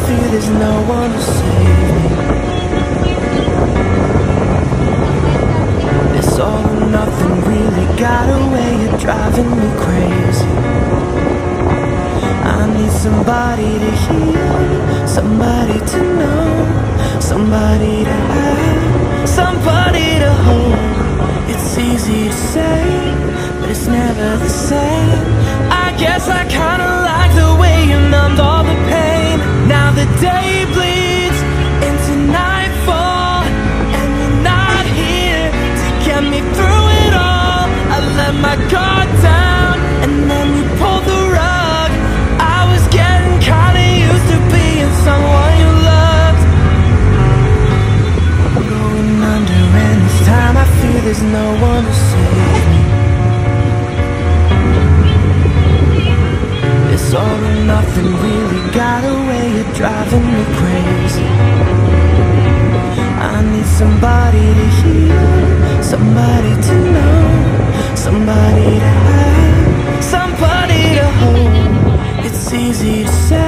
feel there's no one to save me. It's all or nothing, really got a way of driving me crazy. I need somebody to hear, somebody to know, somebody to have, somebody to hold. It's easy to say, but it's never the same. I guess I kinda like the way you numbed all the pain. Now the day bleeds into nightfall, and you're not here to get me through it all. I let my guard down, and then you pulled the rug. I was getting kinda used to being someone you loved. Going under, and this time I feel there's no one to save me. It's all or nothing, really got a way of driving me crazy. I need somebody to hear, somebody to know, somebody to have, somebody to hold. It's easy to say,